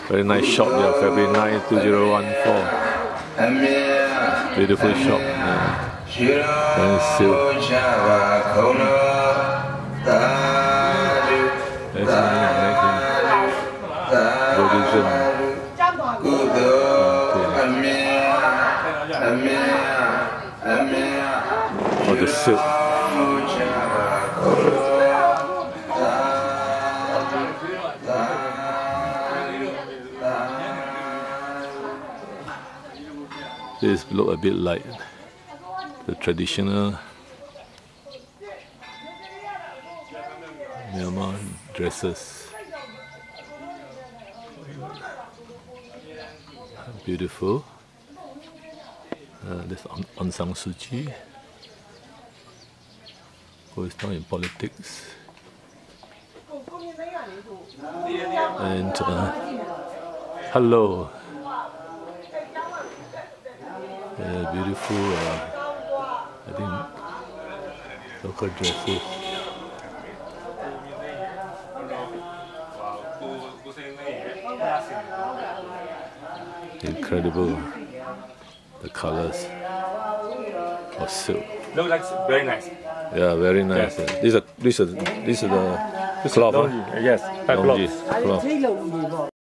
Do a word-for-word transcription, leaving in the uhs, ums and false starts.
Very nice shop here, February ninth, two thousand fourteen. Beautiful shop. Yeah. And silk. Buddhism. Oh, the silk. This look a bit like the traditional Myanmar dresses. Beautiful. Uh, this Aung San Suu Kyi, who is now in politics. And uh, hello. Yeah, beautiful, uh, I think, local dresses. Incredible, the colors of silk. Looks like very nice. Yeah, very nice. Yes. These are, these are, these are the cloth. Longy, yes, longy cloth.